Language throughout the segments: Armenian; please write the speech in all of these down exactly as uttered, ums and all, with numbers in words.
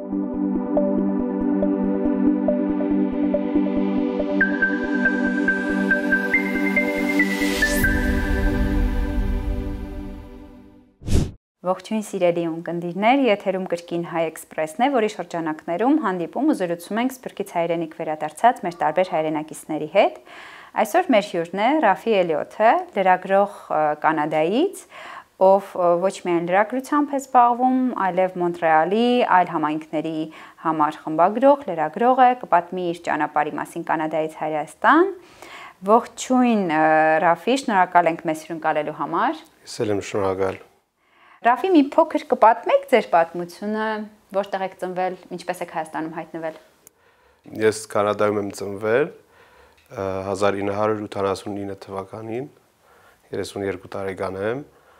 Ողջույն սիրելի ունկնդիրներ, եթերում կրկին Հայ Էքսպրեսն է, որի շրջանակներում հանդիպում ու զրուցում ենք Սփյուռքից հայրենիք վերադարձած մեր տարբեր հայրենակիցների հետ։ Այսօր մեր հյուրն է Ռաֆի Էլիոթը, լրագրող Կանադայից, ով ոչ միայն լրագրությամբ է զբաղվում, այլև Մոնտրեալի այլ համայնքների համար խմբագրող, լրագրող է, կպատմի իր ճանապարհի մասին Կանադայից Հայաստան։ Ողջույն Ռաֆի, շնորհակալ ենք մեզ հյուրընկալելու համար։ Ես էլ եմ շնորհակալ։ Ռաֆի, մի փոքր կպատմեք ձեր պատմությունը, որտեղ եք ծնվել, ինչպես եք Հայաստանում հայտնվել։ Ես Կանադայում եմ ծնվել հազար ինը հարյուր ութանասունինը թվականին, երեսունյոթ տարեկան եմ։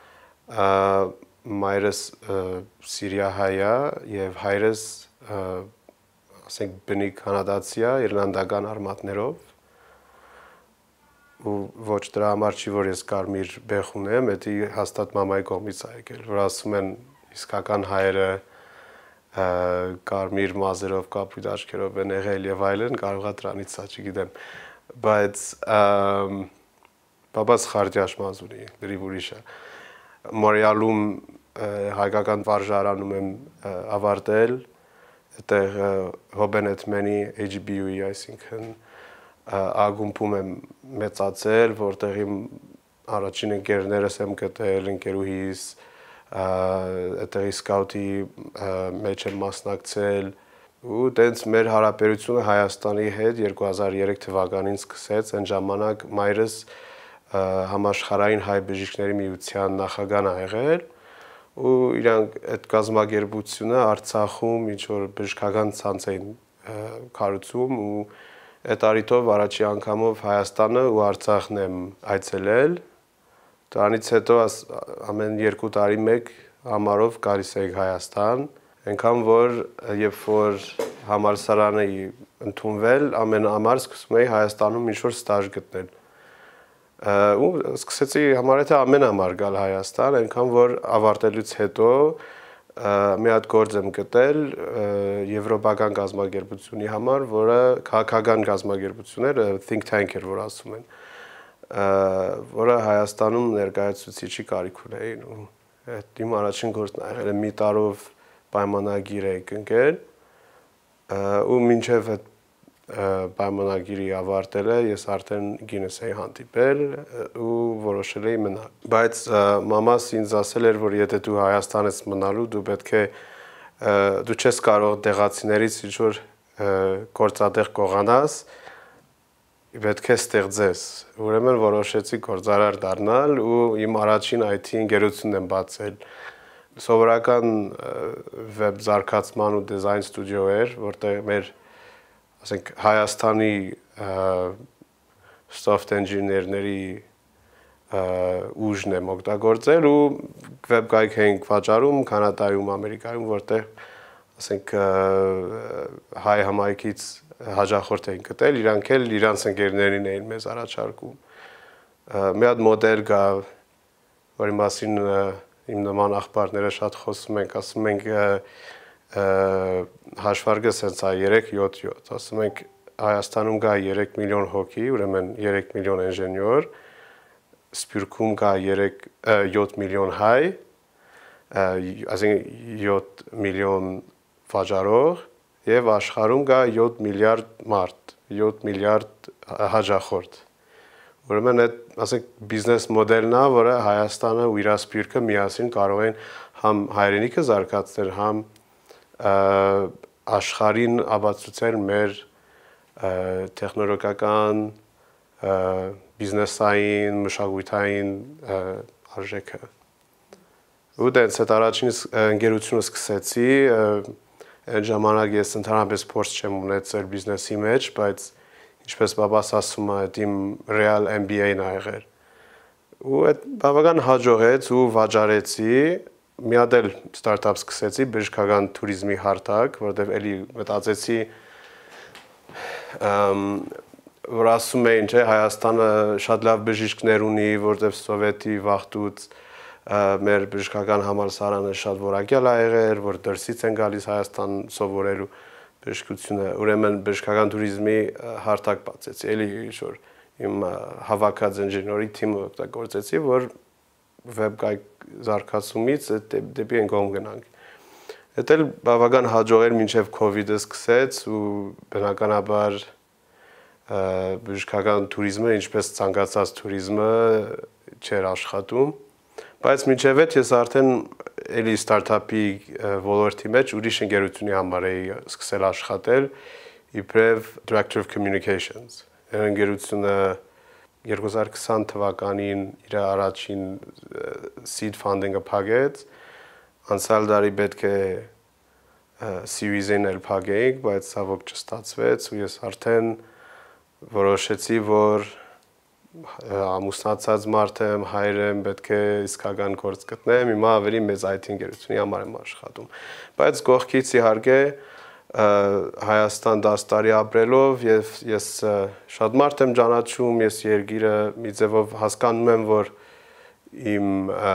Մայրս սիրիահայ է եւ հայրս ասենք բնիկ կանադացի է, իռլանդական արմատներով։ Ու ոչ դրա համար չի, որ ես կարմիր բեխ ունեմ, դա հաստատ մամայի կողմից է եկել, որ ասում են իսկական հայերը կարմիր մազերով, կապույտ աչքերով են եղել եւ այլն, կարող է դրանից է, չգիտեմ, բայց բաբաս խարտյաշ մազ ունի, լրիվ ուրիշ է։ Մոնրեալում հայկական վարժարանում եմ ավարտել, այդտեղ Հոբենետմենի H B U-ի, այսինքն ագումբում եմ մեծացել, որտեղ իմ առաջին ընկերներս եմ գտել, ընկերուհիս, այդտեղի սկաուտի մեջ եմ մասնակցել, ու տենց մեր հարաբերությունը Հայաստանի հետ երկու հազար երեք թվականին սկսեց, այն ժամանակ մայրս համաշխարհային հայ բժիշկների միության նախագահն ա եղել, ու իրանք այդ կազմակերպությունը Արցախում ինչ որ բժշկական ցանց էին կառուցում ու այդ առիթով առաջի անգամով Հայաստանը ու Արցախն եմ այցելել, դրանից հետո ամեն երկու տարի մեկ համարով գալիս էի Հայաստան, այնքան որ երբ որ համալսարանը ընդունվել, ամեն ամառ սկսում էի Հայաստանում ինչ-որ ստաժ գտնել, ու սկսեցի համարել թե ամեն ամառ գալ Հայաստան, այնքան որ ավարտելուց հետո մի հատ գործ եմ գտել եվրոպական կազմակերպությունի համար, որը քաղաքական կազմակերպություն էր, think tank էր, որ ասում են, որը Հայաստանում ներկայացուցիչի կարիք ունեին, ու այդ իմ առաջին գործն ա եղել, մի տարով պայմանագիր էի կնքել, ու մինչև այդ պայմանագիրի ավարտելը ես արդեն գինս էի հանդիպել ու որոշել էի մնալ, բայց մամաս ինձ ասել էր, որ եթե դու Հայաստան ես մնալու, դու պետք է դու չես կարող դեղացիներից ինչ-որ գործատեղ կողանաս, պետք է ստեղծես, ուրեմն որոշեցի գործարար դառնալ ու իմ առաջին I T ընկերությունն եմ բացել, սովորական վեբ զարգացման ու դիզայն ստուդիո էր, որտեղ մեր ասենք Հայաստանի soft engineer-ների ուժն եմ օգտագործել ու վեբկայք էինք վաճառում Կանադայում, Ամերիկայում, որտեղ ասենք հայ համայնքից հաճախորդ էին գտել, իրանք էլ իրանց ընկերներին էին մեզ առաջարկում։ Մի հատ մոդել կա, որի մասին իմ նման աղբարները շատ խոսում ենք, ասում ենք հաշվարկը սենց է երեք յոթ յոթ, ասում ենք Հայաստանում կա երեք միլիոն հոգի, ուրեմն երեք միլիոն ինժեներ, Սփյուռքում կա յոթ միլիոն հայ, այսինքն յոթ միլիոն վաճառող եւ աշխարհում կա յոթ միլիարդ մարդ, յոթ միլիարդ հաճախորդ։ Ուրեմն այդ, ասենք, բիզնես մոդելն է, որը Հայաստանը ու իր սփյուռքը միասին կարող են համ հայրենիքը զարգացնել, համ աշխարհին ապացուցել մեր տեխնոլոգիական, բիզնեսային, մշակութային արժեքը։ Ու դենց այդ առաջին ընկերությունը սկսեցի, այն ժամանակ ես ընդհանրապես փորձ չեմ ունեցել բիզնեսի մեջ, բայց ինչպես բաբաս ասում է, իմ real M B A-ն ա եղել։ Ու այդ բավական հաջողեց ու վաճառեցի, մի հատ էլ ստարտափ սկսեցի, բժշկական туриզմի հարթակ, որտեղ էլի մտածեցի, որ ասում էին, չէ, Հայաստանը շատ լավ բժիշկներ ունի, որտեղ սովետի վաղտուց մեր բժշկական համալսարանը շատ որակյալ ա եղել, որ դրսից են գալիս Հայաստան սովորելու բժշկությունը, ուրեմն բժշկական туриզմի հարթակ բացեցի, էլի ինչ-որ իմ հավաքած ինժեների թիմը օգտագործեցի, որ վեբկայք զարգացումից դեպի այն կողմ գնանք։ Դա էլ բավական հաջող էր մինչև COVID-ը սկսեց ու բնականաբար բժշկական туриզմը, ինչպես ցանկացած туриզմը չէր աշխատում, բայց մինչև այդ ես արդեն էլի ստարտափի ոլորտի մեջ ուրիշ ընկերությունի համար էի սկսել աշխատել, իբրև Director of Communications։ Ընկերությունը երկու հազար քսան թվականին իր առաջին seed funding-ը փակեց, անցյալ տարի պետք է Series A-ն էլ փակեինք, բայց ցավոք չստացվեց ու ես արդեն որոշեցի, որ ամուսնացած մարդ եմ, հայր եմ, պետք է իսկական գործ գտնեմ, հիմա ավելի մեծ այ թի ընկերությունի համար եմ աշխատում։ Բայց կողքից իհարկե Հայաստան դաս տարի ապրելով եւ ես շատ մարդ եմ ճանաչում, ես երկիրը մի ձևով հասկանում եմ, որ իմ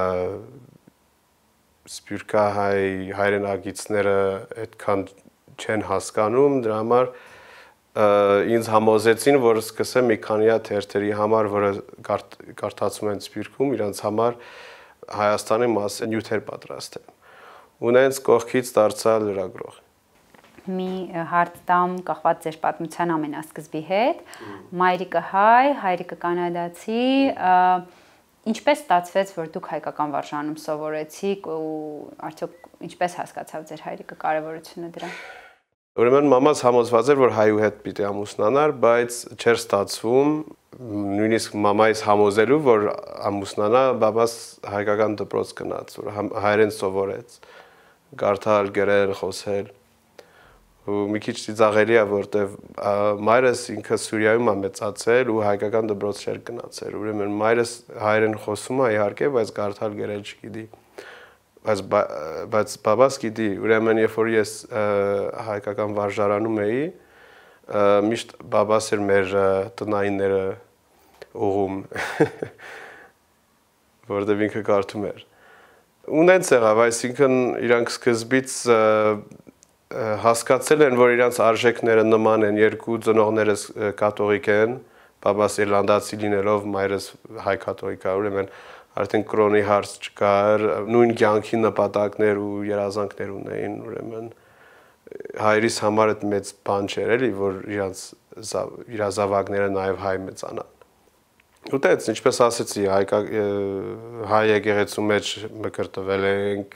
սփյուռքահայ հայրենակիցները այդքան չեն հասկանում, դրա համար ինձ համոզեցին, որ սկսեմ մի քանի հատ թերթերի համար, որը կարդացում են Սփյուռքում, իրանց համար Հայաստանի մասին նյութեր պատրաստեմ։ Ու նենց կողքից դարձա լրագրող։ Մի հարց տամ կախված ձեր պատմության ամենասկզբի հետ, մայրիկը հայ, հայրիկը կանադացի, ինչպես ստացվեց, որ դուք հայկական վարժանում սովորեցիք ու արդյոք ինչպես հասկացավ ձեր հայրիկը կարևորությունը դրա։ Ուրեմն մամաս համոզված էր, որ հայու հետ պիտի ամուսնանար, բայց չէր ստացվում, նույնիսկ մամայիս համոզելու, որ ամուսնանա, բաբաս հայկական դպրոց գնաց, որ հայերեն սովորեց, կարդալ, գրել, խոսել։ Ու մի քիչ ծիծաղելի է, որտեվ մայրս ինքը Սուրիայում է մեծացել ու հայկական դպրոց չէր գնացել։ Ուրեմն մայրս հայերեն խոսում է իհարկե, բայց կարդալ, գրել չգիտի։ Բայց բայց բաբաս գիտի, ուրեմն երբ որ ես հայկական վարժարանում էի, միշտ բաբաս էր մեր տնայինները ուղում, որտեղ ինքը կարդում էր։ Ու նենց եղավ, այսինքն իրանք սկզբից հասկացել են, որ իրանց արժեքները նման են, երկու ծնողներս կաթողիկ են, բաբաս իռլանդացի լինելով, մայրս հայ կաթողիկ է, ուրեմն արդեն կրոնի հարց չկար, նույն կյանքի նպատակներ ու երազանքներ ունեին, ուրեմն հայրիս համար այդ մեծ բան չէր էլի, որ իրանց իր զավակները նաև հայ մեծանան։ Ու դից ինչպես ասեցի, հայ եկեղեցու մեջ մկրտվել ենք,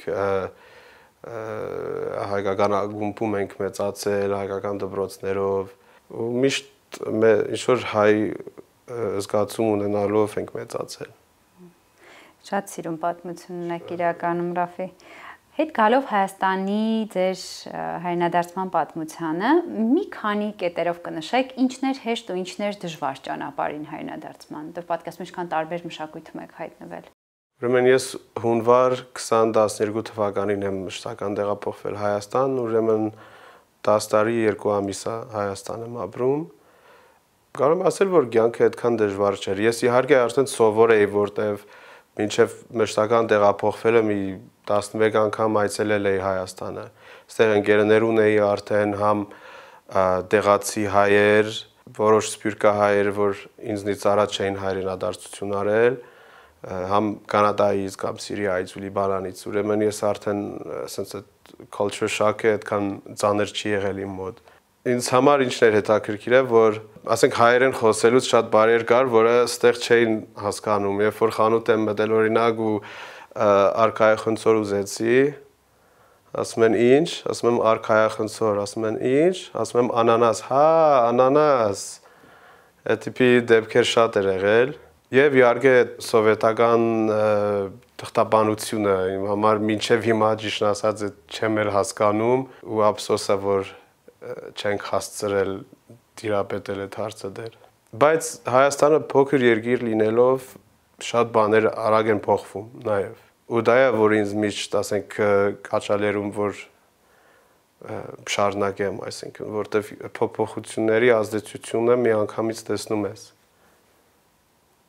հայկական ակումբում ենք մեծացել, հայկական դպրոցներով, ու միշտ ինչ-որ հայ զգացում ունենալով ենք մեծացել։ Շատ սիրուն պատմությունն եք իրականում, Ռաֆի։ Հետ գալով Հայաստանի ձեր հայրենադարձման պատմությանը, մի քանի կետերով կնշեք, ինչներ հեշտ ու ինչներ դժվար ճանապարհին հայրենադարձման, դեռ պատկասում ինչքան տարբեր մշակույթում եք հայտնվել։ Ուրեմն ես հունվար քսան տասներկու թվականին եմ մշտական տեղափոխվել Հայաստան, ուրեմն դաս տարի երկու ամիս է Հայաստան եմ ապրում։ Կարող եմ ասել, որ կյանքը այդքան դժվար չէր։ Ես իհարկե արդեն սովոր էի, որտեվ մինչև մշտական տեղափոխվելը մի տասնմեկ անգամ այցելել էի Հայաստանը։ Այստեղ ընկերներ ունեի արդեն համ տեղացի հայեր, որոշ սփյուռքահայեր, որ ինձնից առաջ էին հայրենադարձություն արել, համ Կանադայից կամ Սիրիայից ու Լիբանանից։ Ուրեմն ես արդեն ասենց այդ culture shock-ը այդքան ծանր չի եղել իմ մոտ։ Ինձ համար ինչն էր հետաքրքիր է, որ ասենք հայերեն խոսելուց շատ բարեր կար, որը ստեղ չէին հասկանում։ Երբ որ խանութ եմ մտել օրինակ ու արքայախնձոր ուզեցի, ասում են ինչ, ասում եմ արքայախնձոր, ասում են ինչ, ասում եմ անանաս, հա, անանաս։ Այդ տիպի դեպքեր շատ էր եղել։ Եվ իհարկե սովետական թղթաբանությունը իմ համար մինչև հիմա ճիշտ ասած չեմ էլ հասկանում ու ափսոս է, որ չենք հասցրել տիրապետել այդ հարցը դեռ։ Բայց Հայաստանը փոքր երկիր լինելով շատ բաներ արագ են փոխվում նաև։ Ու դա է, որ ինձ միշտ, ասենք, կաչալերում, որ շարունակեմ, այսինքն, որտեվ փոփոխությունների ազդեցությունը մի անգամից տեսնում ես։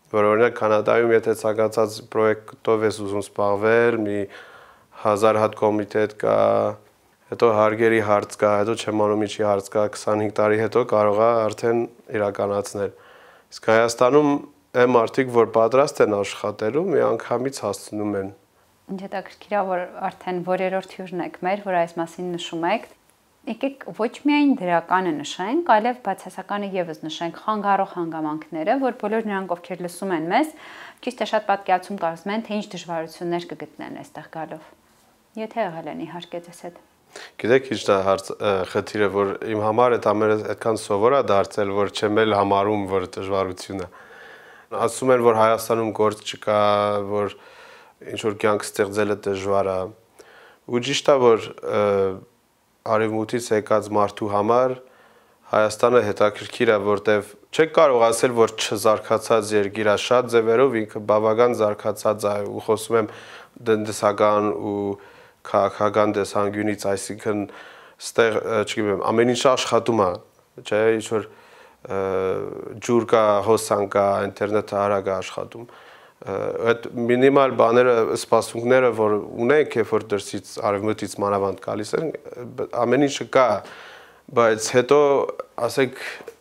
Որ օրինակ Կանադայում եթե ցանկացած պրոյեկտով ես ուզում զբաղվել, մի հազար հատ կոմիտետ կա, հետո հարգերի հարց կա, հետո չեմանոմիջի հարց կա, քսանհինգ տարի հետո կարող է արդեն իրականացնել։ Իսկ Հայաստանում այն մարդիկ, որ պատրաստ են աշխատելու, մի անգամից հասցնում են։ Ինչ հետաքրքիր է, որ արդեն որերորդ հյուրն եք մեր, որ այս մասին նշում եք։ Եկեք ոչ միայն դրականը նշենք, այլև բացասականը եւս նշենք խանգարող հանգամանքները, որ բոլոր նրանք, ովքեր լսում են մեզ, ճիշտ է շատ պատկերացում կարծում են, թե ինչ դժվարություններ կգտնեն այստեղ գալով։ Եթե եղել են իհարկե ձեզ հետ։ Գիտեք, ինչ է հարց խնդիրը, որ իմ համար այդ ամենը այդքան սովոր է դարձել, որ չեմ էլ համարում, որ դժվարություն է։ Ասում են, որ Հայաստանում գործ չկա, որ ինչ որ կյանք ստեղծելը դժվար է։ Ու ճիշտ է, որ արևմուտքից եկած մարդու համար Հայաստանը հետաքրքիր է, որտեվ չեք կարող ասել, որ չզարգացած երկիր է, շատ ձևերով ինքը բավական զարգացած է, ու խոսում եմ տնտեսական ու քաղաքական տեսանկյունից, այսինքն ստեղ, չգիտեմ, ամեն ինչ աշխատում է, չէ, ինչ որ ջուր կա, հոսան կա, ինտերնետը արագ է աշխատում։ Այդ մինիմալ բաները, սպասումները, որ ունենք, երբ որ դրսից արևմուտքից մանավանդ գալիս են, ամեն ինչը կա, բայց հետո, ասենք,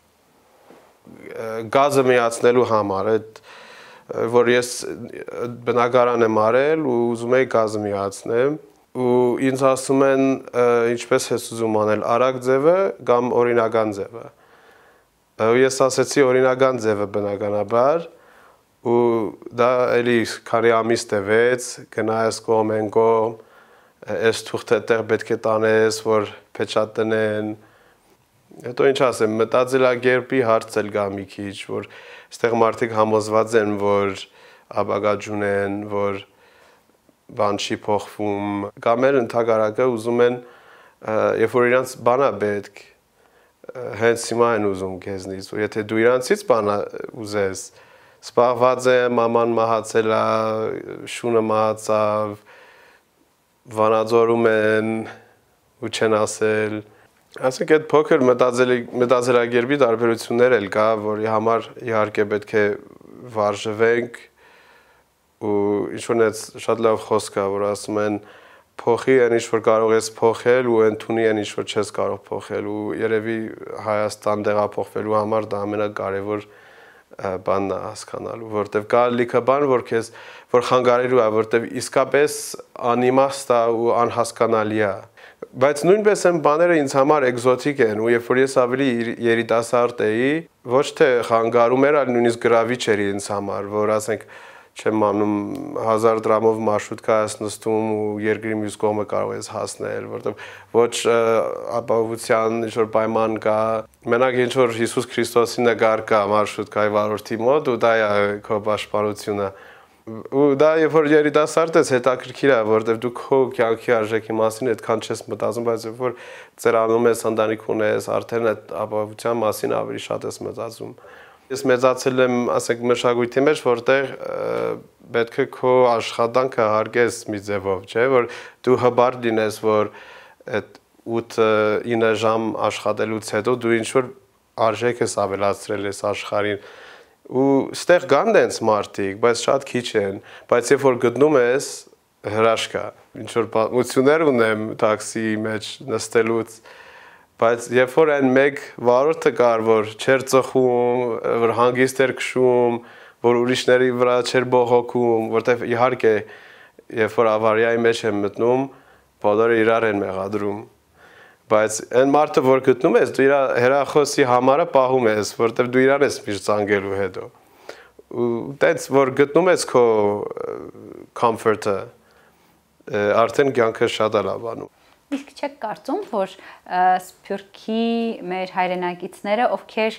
գազը միացնելու համար, այդ որ ես բնակարան եմ արել ու ուզում եի գազը միացնեմ, ու ինձ ասում են, ինչպես ես ուզում անել, արագ ձևը կամ օրինական ձևը։ Ես ասեցի օրինական ձևը բնականաբար, ու դա էլի քանի ամիս տևեց, գնայես կողմ են կողմ, այս թուղթը տեղ պետք է տանես, որ փեչատ տնեն։ Հետո ինչ ասեմ, մտածելակերպի հարց էլ գա մի քիչ, որ այստեղ մարդիկ համոզված են, որ ապագա են, որ բան չի փոխվում, կամ էլ ընդհակառակը ուզում են, երբ որ իրանց բանա պետք, հենց հիմա են ուզում քեզնից, որ եթե դու իրանցից բանա ուզես, սպաղված է, մաման մահացել է, շունը մահացավ, վանաձորում են ու չեն ասել։ Ասենք այդ փոքր մտածելակերպի տարբերություններ էլ կա, որի համար իհարկե պետք է վարժվենք, ու ինչ-որ շատ լավ խոսք է, որ ասում են փոխի այն ինչ-որ կարող ես փոխել ու ընդունի այն ինչ-որ չես կարող փոխել, ու երևի Հայաստան տեղափոխվելու համար դա ամենակարևոր բանն է հասկանալու, որտեվ կա լիքը բան, որ քեզ որ խանգարելու է, որտեվ իսկապես անիմաստ է ու անհասկանալի է, բայց նույնպես այն բաները ինձ համար էկզոտիկ են, ու երբ որ ես ավելի երիտասարդ էի, ոչ թե խանգարում էր, այլ նույնիսկ գրավիչ էր ինձ համար, որ ասենք չեմ անում հազար դրամով մարշրուտկա ես նստում ու երկրի մյուս կողմը կարող ես հասնել, որտեղ ոչ ապահովության ինչ-որ պայման կա, մենակ ինչ-որ Հիսուս Քրիստոսի նկար կա մարշրուտկայի վարորդի մոտ ու դա է քո պաշտպանությունը, ու դա երբ որ երիտասարդ ես հետաքրքիր է, որտեղ դու քո կյանքի արժեքի մասին այդքան չես մտածում, բայց երբ որ ծերանում ես, ընտանիք ունես, արդեն այդ ապահովության մասին ավելի շատ ես մտածում։ Ես մեծացել եմ, ասենք, մշակույթի մեջ, որտեղ պետք է քո աշխատանքը հարգես մի ձևով, չէ, որ դու հբար լինես, որ այդ ութ-ինը ժամ աշխատելուց հետո դու ինչ-որ արժեք ես ավելացրել ես աշխարհին, ու ստեղ կան դենց մարդիկ, բայց շատ քիչ են, բայց երբ որ գտնում ես, հրաշք է, ինչ-որ պատմություններ ունեմ տաքսիի մեջ նստելուց, բայց երբ որ այն մեկ վարորդը կար, որ չէր ծխում, որ հանգիստ էր քշում, որ ուրիշների վրա չէր բողոքում, որտեվ իհարկե, երբ որ ավարիայի մեջ եմ մտնում, բոլորը իրար են մեղադրում, բայց այն մարդը, որ գտնում ես, դու իր հեռախոսի համարը պահում ես, որտեվ դու իրան ես միշտ զանգելու հետո, ու տենց, որ գտնում ես քո comfort-ը, արդեն կյանքը շատ է լավանում։ Իսկ չեք կարծում, որ Սփյուռքի մեր հայրենակիցները, ովքեր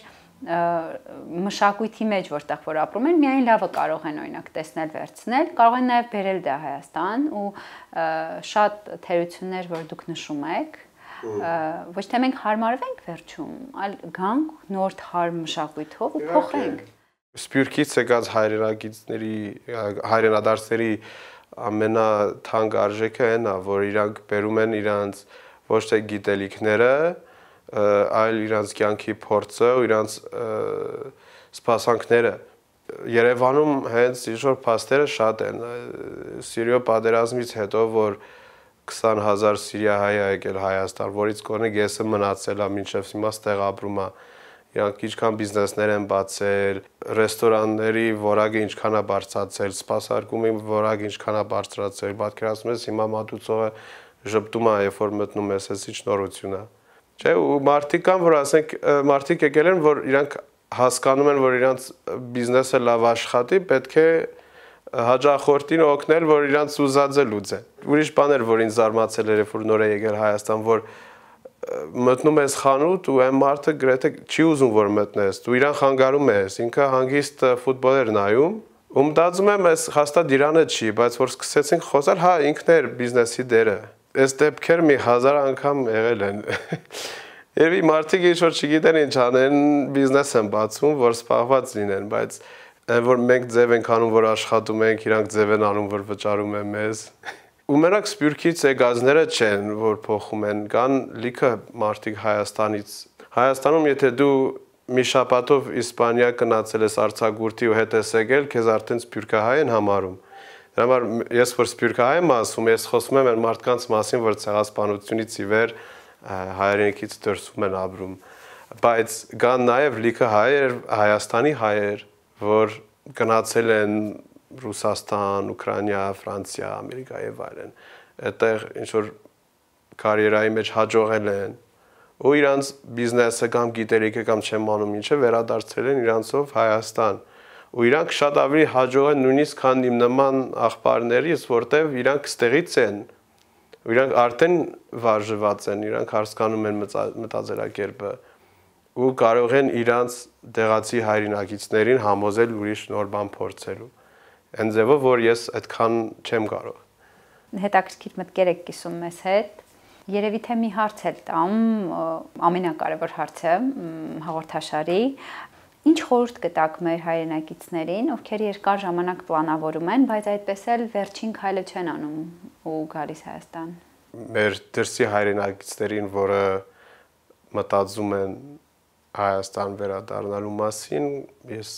մշակույթի մեջ որտեղ որ ապրում են, միայն լավը կարող են օրինակ տեսնել, վերցնել, կարող են նաև բերել դա Հայաստան ու շատ թերություններ, որ դուք նշում եք, ոչ թե մենք հարմարվենք վերջում, այլ գանք նոր թարմ մշակույթով ու փոխենք։ Սփյուռքից եկած հայրենակիցների, հայրենադարձների ամենաթանկ արժեքը այն է, որ իրանք բերում են իրանց ոչ թե գիտելիքները, այլ իրանց կյանքի փորձը ու իրանց սպասանքները, Երևանում հենց ինչ-որ փաստերը շատ են։ Սիրիո պատերազմից հետո, որ քսան հազար սիրիահայ է եկել Հայաստան, որից կողմը գեսը մնացել է, մինչև հիմա ստեղ ապրում է։ Իրանք ինչքան բիզնեսներ են բացել, ռեստորանների որակը ինչքան է բարձրացել, սպասարկումի որակը ինչքան է բարձրացել, պատկերացնում ես հիմա մատուցողը ժպտում է, երբ որ մտնում ես, էս ինչ նորություն է։ Չէ, ու մարդիկ կան, որ ասենք, մարդիկ եկել են, որ իրանք հասկանում են, որ իրանք բիզնեսը լավ աշխատի, պետք է հաջախորդին օգնել, որ իրանք ուզածը լուծեն։ Ուրիշ բան էր, որ ինձ զարմացել էր, երբ որ նոր է եկել Հայաստան, որ մտնում ես խանութ ու այն մարդը գրեթե չի ուզում, որ մտնես, դու իրան խանգարում ես, ինքը հանգիստ ֆուտբոլ էր նայում, ու մտածում եմ, այս հաստատ իրանը չի, բայց որ սկսեցինք խոսալ, հա, ինքն էր բիզնեսի դերը։ Այս դեպքեր մի հազար անգամ եղել են։ Երևի մարդիկ ինչ-որ չգիտեն ինչ անեն, բիզնես են բացում, որ սպաղված լինեն, բայց որ մենք ձև ենք անում, որ աշխատում ենք, իրանք ձև են անում, որ վճարում են մեզ։ Ու մենակ Սփյուռքից եկածները չեն, որ փոխում են, կան լիքը մարդիկ Հայաստանից։ Հայաստանում, եթե դու մի շաբաթով Իսպանիա գնացել ես արձակուրդի ու հետ ես եկել, քեզ արդեն սփյուռքահայ են համարում։ Դրա համար ես որ սփյուռքահայ եմ ասում, ես խոսում եմ այն մարդկանց մասին, որ ցեղասպանությունից ի վեր հայրենիքից դրսում են ապրում, բայց կան նաև լիքը հայեր, Հայաստանի հայեր, որ գնացել են Ռուսաստան, Ուկրաինա, Ֆրանսիա, Ամերիկա եւ այլն, այդտեղ ինչ որ կարիերայի մեջ հաջողել են, ու իրանց բիզնեսը կամ գիտելիքը կամ չեմ անում ինչը վերադարձել են իրանցով Հայաստան, ու իրանք շատ ավելի հաջող են նույնիսկ քան իմ նման աղբարներից, որտեվ իրանք ստեղից են, ու իրանք արդեն վարժված են, իրանք հասկանում են մտածելակերպը ու կարող են իրանց դեղացի հայրենակիցներին համոզել ուրիշ նոր բան փորձելու։ Այն ձևով, որ ես այդքան չեմ կարող։ Հետաքրքիր մտքեր եք կիսում մեզ հետ։ Երևի թե մի հարց էլ տամ, ամենակարևոր հարցը հաղորդաշարի։ Ինչ խորհուրդ կտաք մեր հայրենակիցներին, ովքեր երկար ժամանակ պլանավորում են, բայց այդպես էլ վերջին քայլը չեն անում ու գալիս Հայաստան։ Մեր դրսի հայրենակիցներին, որը մտածում են Հայաստան վերադառնալու մասին, ես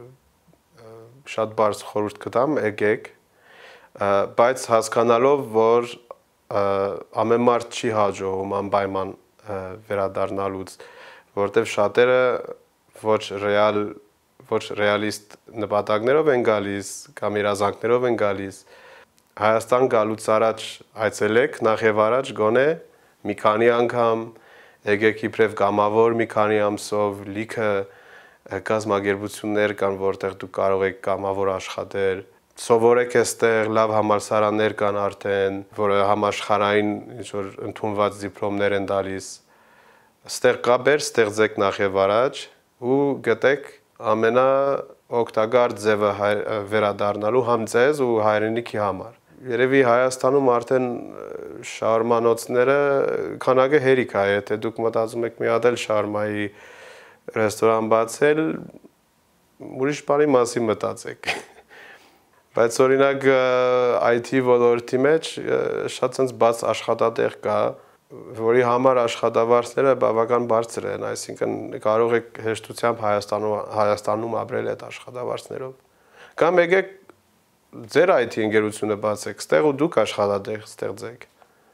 շատ բարձ խորհուրդ կտամ, եկեք, բայց հասկանալով, որ ամեն մարդ չի հաջողում անպայման վերադառնալուց, որտեղ շատերը ոչ ռեալ, ոչ ռեալիստ նպատակներով են գալիս կամ երազանքներով են գալիս։ Հայաստան գալուց առաջ այցելեք, նախ եւ առաջ գոնե մի քանի անգամ, եկեք իբրև կամավոր մի քանի ամսով, լիքը կազմակերպություններ կան, որտեղ դու կարող եք կամավոր աշխատել, սովորեք այստեղ, լավ համալսարաններ կան արդեն, որը համաշխարհային ինչ-որ ընդունված դիպլոմներ են տալիս։ Այստեղ կապեր ստեղծեք նախ եւ առաջ ու գտեք ամենաօգտակար ձևը վերադառնալու համ ձեզ ու հայրենիքի համար։ Երևի Հայաստանում արդեն շաուրմանոցները քանակը հերիք է, եթե դուք մտածում եք մի հատ էլ շաուրմայի ռեստորան բացել, ուրիշ բանի մասին մտածեք։ Բայց օրինակ այ թի ոլորտի մեջ շատ sense բաց աշխատատեղ կա, որի համար աշխատավարձները բավական բարձր են, այսինքն կարող եք հեշտությամբ Հայաստանում Հայաստանում ապրել այդ աշխատավարձներով։ Կամ եկեք ձեր այ թի ընկերությունը բացեք, ստեղ ու դուք աշխատատեղ ստեղծեք։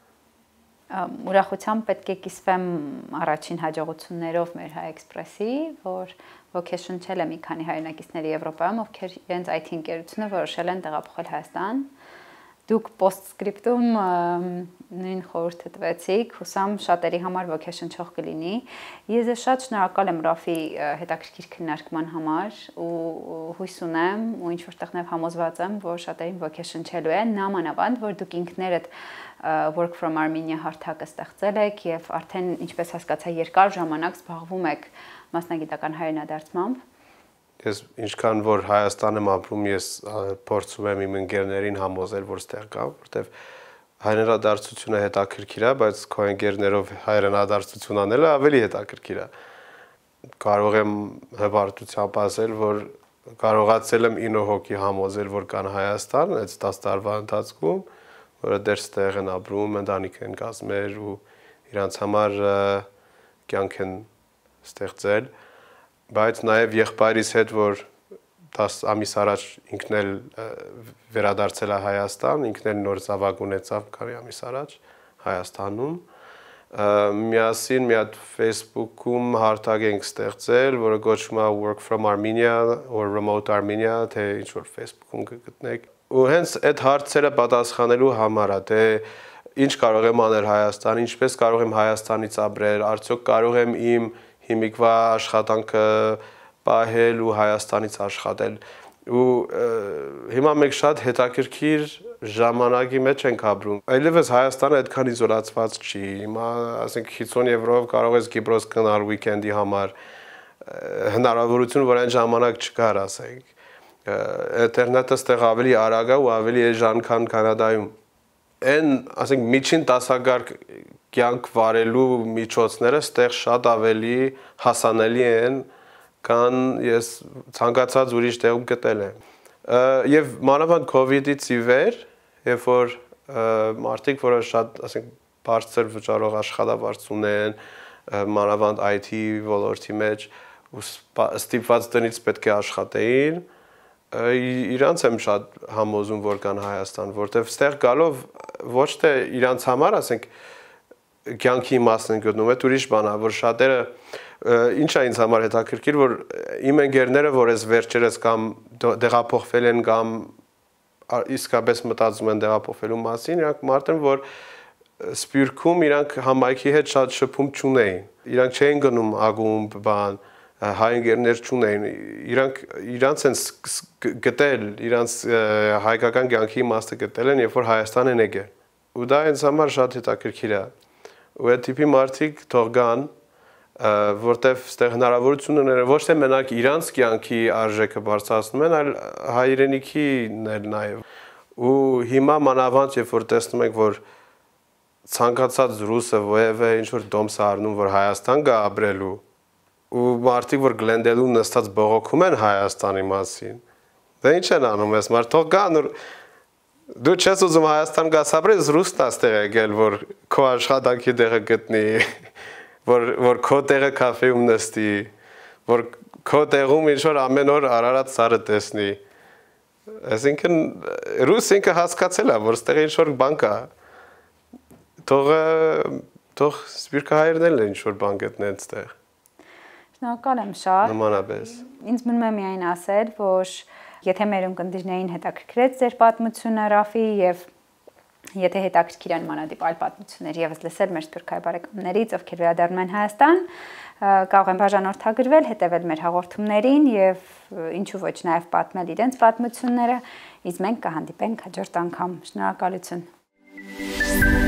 Ուրախությամբ պետք է կիսվեմ առաջին հաջողություններով մեր Հայ Էքսպրեսի, որ ոգեշնչել է մի քանի հայրենակիցների Եվրոպայում, ովքեր իրենց այ թի ընկերությունը որոշել են տեղափոխել Հայաստան։ Դուք post-scriptum նույն խորհուրդը տվեցիք, հուսամ շատերի համար ոգեշնչող կլինի։ Ես շատ շնորհակալ եմ Ռաֆի հետաքրքիր քննարկման համար ու հույս ունեմ ու ինչ որտեղ նաև համոզված եմ, որ շատերին ոգեշնչելու է, նամանավանդ, որ դուք ինքներդ Work from Armenia հարթակը ստեղծել եք եւ արդեն ինչպես հասկացա երկար ժամանակ զբաղվում եք մասնագիտական հայրենադարձմամբ։ Ես ինչքան որ Հայաստան եմ ապրում, ես փորձում եմ իմ ընկերներին համոզել, որ ստեղ կա, որտեվ հայրենադարձությունը հետաքրքիր է, բայց քո ընկերներով հայրենադարձություն անելը ավելի հետաքրքիր է։ Կարող եմ հպարտությամբ ասել, որ կարողացել եմ ինը հոգի համոզել, որ կան Հայաստան, այդ տասը տարվա ընթացքում, որը դեռ ստեղ են ապրում, ընտանիք են կազմել ու իրանց համար կյանք են ստեղծել, բայց նաև եղբայրիս հետ, որ դաս ամիս առաջ ինքն էլ վերադարձել է Հայաստան, ինքն էլ նոր զավակ ունեցավ քանի ամիս առաջ Հայաստանում։ Միասին մի հատ Facebook-ում հարթակ ենք ստեղծել, որը կոչվում է Work from Armenia or Remote Armenia, թե ինչ որ Facebook-ում կգտնեք։ Ու հենց այդ հարցերը պատասխանելու համար է, թե ինչ կարող եմ անել Հայաստան, ինչպես կարող եմ Հայաստանից ապրել, արդյոք կարող եմ իմ հիմիկվա աշխատանքը պահել ու Հայաստանից աշխատել։ Ու հիմա մենք շատ հետաքրքիր ժամանակի մեջ ենք ապրում։ Այլևս Հայաստանը այդքան իզոլացված չի։ Հիմա, ասենք, հիսուն եվրոյով կարող ես Կիպրոս գնալ վիկենդի համար, հնարավորություն, որ այն ժամանակ չկար, ասենք։ Ինտերնետը ստեղ ավելի արագ է ու ավելի էժան, քան Կանադայում։ Այն, ասենք, միջին տասագարկ կյանք վարելու միջոցները ստեղ շատ ավելի հասանելի են, քան ես ցանկացած ուրիշ տեղում գտել եմ։ Եվ մանավանդ COVID-ից ի վեր, երբ որ մարդիկ, որը շատ, ասենք, բարձր վճարող աշխատավարձ ունեն, մանավանդ I T ոլորտի մեջ, ու ստիպված տնից պետք է աշխատեին, իրանց եմ շատ համոզում, որ կան Հայաստան, որտեվ ստեղ գալով ոչ թե իրանց համար, ասենք, կյանքի իմաստն են գտնում, այդ ուրիշ բան է, որ շատերը ինչ է ինձ համար հետաքրքիր, որ իմ ընկերները, որ ես վերջերս կամ դեղափոխվել են կամ իսկապես մտածում են դեղափոխվելու մասին, իրանք մարդ են, որ Սփյուռքում իրանք համայնքի հետ շատ շփում չունեին։ Իրանք չէին գնում ակումբ, բան, հայ ընկերներ չունեին, իրանք իրանց են գտել, իրանց հայկական կյանքի իմաստը գտել են, երբ որ Հայաստան են եկել։ Ու դա ինձ համար շատ հետաքրքիր է։ Ու այդ տիպի մարդիկ թող գան, որտեվ ստեղ հնարավորություն ունեն ոչ թե մենակ իրանց կյանքի արժեքը բարձրացնում են, այլ հայրենիքին էլ նաև։ Ու հիմա մանավանդ, երբ որ տեսնում ենք, որ ցանկացած ռուսը ովևէ ինչ որ դոմս է առնում, որ Հայաստան գա ապրելու, ու մարդիկ, որ Գլենդելում նստած բողոքում են Հայաստանի մասին, դա ինչ են անում ես, մարդ թող գան, դու չես ուզում Հայաստան գաս ապրես, ռուսն է ստեղ եկել, որ քո աշխատանքի տեղը գտնի, որ որ քո տեղը կաֆեում նստի, որ քո տեղում ինչ որ ամեն օր Արարատ սարը տեսնի։ Այսինքն ռուս ինքը հասկացել է, որ ստեղ ինչ որ բան կա։ Թող թող սպիրկահայերն էլ ինչ որ բան գտնեն ստեղ։ Շնորհակալ եմ շատ։ Նմանապես։ Ինձ մնում է միայն ասել, որ եթե մեր ունկնդիրներին հետաքրքրեց ձեր պատմությունը, Ռաֆի, եւ եթե հետաքրքիր են մանադիպ այլ պատմություններ եւս լսել մեր սփյուռքահայ բարեկամներից, ովքեր վերադառնում են Հայաստան, կարող են բաժանորդագրվել, հետևել մեր հաղորդումներին եւ ինչու ոչ նաեւ պատմել իրենց պատմությունները, իսկ մենք կհանդիպենք հաջորդ անգամ։ Շնորհակալություն։